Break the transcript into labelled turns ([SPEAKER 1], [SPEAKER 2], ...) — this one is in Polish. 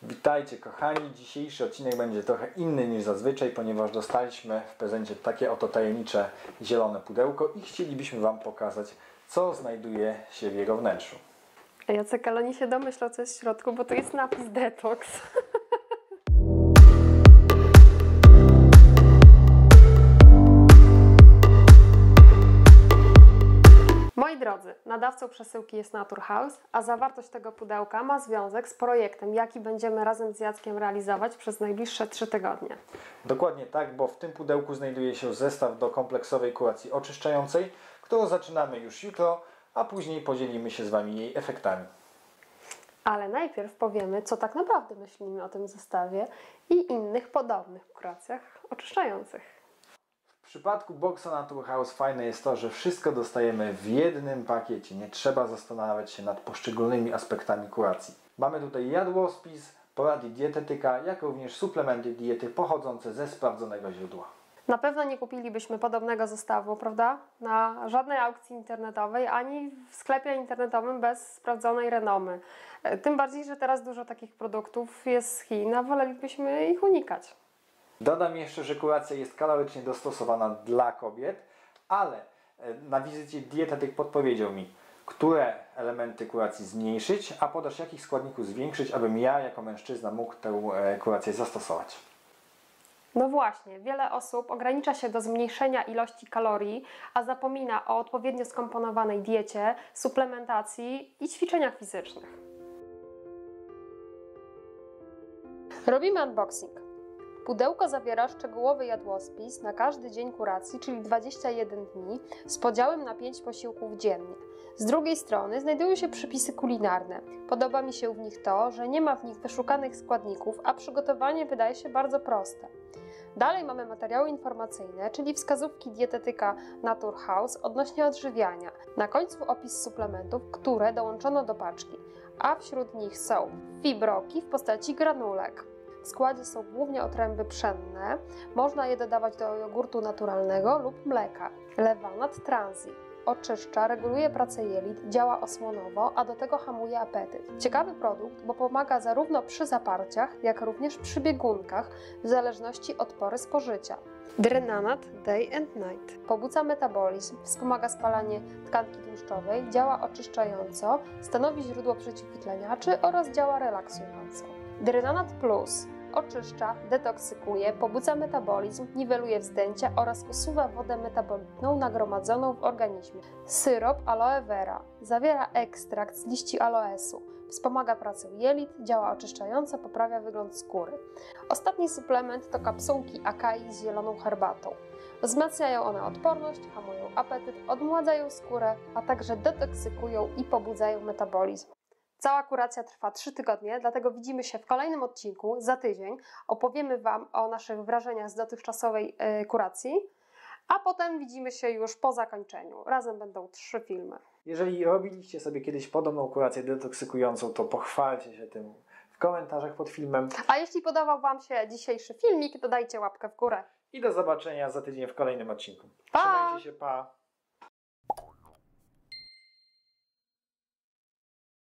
[SPEAKER 1] Witajcie kochani, dzisiejszy odcinek będzie trochę inny niż zazwyczaj, ponieważ dostaliśmy w prezencie takie oto tajemnicze zielone pudełko i chcielibyśmy Wam pokazać, co znajduje się w jego wnętrzu.
[SPEAKER 2] Jacek, ale oni się domyślą, co jest w środku, bo tu jest napis Detox. Moi drodzy, nadawcą przesyłki jest Naturhaus, a zawartość tego pudełka ma związek z projektem, jaki będziemy razem z Jackiem realizować przez najbliższe 3 tygodnie.
[SPEAKER 1] Dokładnie tak, bo w tym pudełku znajduje się zestaw do kompleksowej kuracji oczyszczającej, którą zaczynamy już jutro, a później podzielimy się z Wami jej efektami.
[SPEAKER 2] Ale najpierw powiemy, co tak naprawdę myślimy o tym zestawie i innych podobnych kuracjach oczyszczających.
[SPEAKER 1] W przypadku Boxa Naturhaus fajne jest to, że wszystko dostajemy w jednym pakiecie. Nie trzeba zastanawiać się nad poszczególnymi aspektami kuracji. Mamy tutaj jadłospis, porady dietetyka, jak również suplementy diety pochodzące ze sprawdzonego źródła.
[SPEAKER 2] Na pewno nie kupilibyśmy podobnego zestawu, prawda? Na żadnej aukcji internetowej, ani w sklepie internetowym bez sprawdzonej renomy. Tym bardziej, że teraz dużo takich produktów jest z Chin, a wolelibyśmy ich unikać.
[SPEAKER 1] Dodam jeszcze, że kuracja jest kalorycznie dostosowana dla kobiet, ale na wizycie dietetyk podpowiedział mi, które elementy kuracji zmniejszyć, a podaż jakich składników zwiększyć, abym ja jako mężczyzna mógł tę kurację zastosować.
[SPEAKER 2] No właśnie, wiele osób ogranicza się do zmniejszenia ilości kalorii, a zapomina o odpowiednio skomponowanej diecie, suplementacji i ćwiczeniach fizycznych. Robimy unboxing. Pudełko zawiera szczegółowy jadłospis na każdy dzień kuracji, czyli 21 dni, z podziałem na 5 posiłków dziennie. Z drugiej strony znajdują się przepisy kulinarne. Podoba mi się w nich to, że nie ma w nich wyszukanych składników, a przygotowanie wydaje się bardzo proste. Dalej mamy materiały informacyjne, czyli wskazówki dietetyka Naturhaus odnośnie odżywiania. Na końcu opis suplementów, które dołączono do paczki, a wśród nich są fibroki w postaci granulek. W składzie są głównie otręby pszenne, można je dodawać do jogurtu naturalnego lub mleka. Lewanat Transi oczyszcza, reguluje pracę jelit, działa osłonowo, a do tego hamuje apetyt. Ciekawy produkt, bo pomaga zarówno przy zaparciach, jak również przy biegunkach, w zależności od pory spożycia. Drenanat Day and Night pobudza metabolizm, wspomaga spalanie tkanki tłuszczowej, działa oczyszczająco, stanowi źródło przeciwutleniaczy oraz działa relaksująco. Drenanat Plus oczyszcza, detoksykuje, pobudza metabolizm, niweluje wzdęcia oraz usuwa wodę metabolitną nagromadzoną w organizmie. Syrop aloe vera zawiera ekstrakt z liści aloesu. Wspomaga pracę jelit, działa oczyszczająco, poprawia wygląd skóry. Ostatni suplement to kapsułki Akai z zieloną herbatą. Wzmacniają one odporność, hamują apetyt, odmładzają skórę, a także detoksykują i pobudzają metabolizm. Cała kuracja trwa 3 tygodnie, dlatego widzimy się w kolejnym odcinku za tydzień. Opowiemy Wam o naszych wrażeniach z dotychczasowej kuracji, a potem widzimy się już po zakończeniu. Razem będą 3 filmy.
[SPEAKER 1] Jeżeli robiliście sobie kiedyś podobną kurację detoksykującą, to pochwalcie się tym w komentarzach pod filmem.
[SPEAKER 2] A jeśli podobał Wam się dzisiejszy filmik, to dajcie łapkę w górę.
[SPEAKER 1] I do zobaczenia za tydzień w kolejnym odcinku.
[SPEAKER 2] Pa!
[SPEAKER 1] Trzymajcie się, pa!